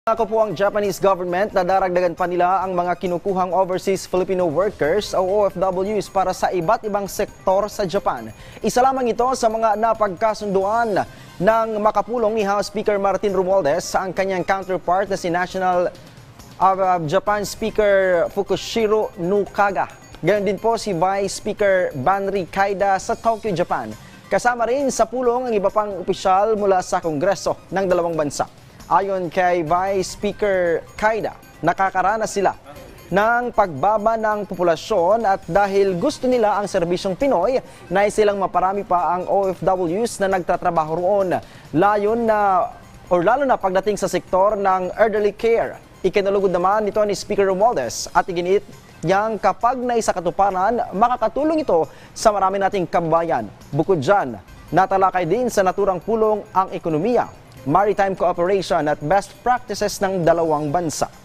Ako po ang Japanese government na daragdagan pa nila ang mga kinukuhang overseas Filipino workers o OFWs para sa iba't ibang sektor sa Japan. Isa lamang ito sa mga napagkasunduan ng makapulong ni House Speaker Martin Romualdez sa ang kanyang counterpart na si National Japan Speaker Fukushiro Nukaga. Gayon din po si Vice Speaker Banri Kaida sa Tokyo, Japan. Kasama rin sa pulong ang iba pang opisyal mula sa Kongreso ng dalawang bansa. Ayon kay Vice Speaker Kaida, nakakaranas sila ng pagbaba ng populasyon at dahil gusto nila ang serbisyong Pinoy, nais silang maparami pa ang OFWs na nagtatrabaho roon. Lalo na pagdating sa sektor ng elderly care. Ikinalugod naman nito ni Speaker Romualdez at iginit niyang kapag naisakatuparan, makakatulong ito sa marami nating kabayan. Bukod dyan, natalakay din sa naturang pulong ang ekonomiya, maritime cooperation at best practices ng dalawang bansa.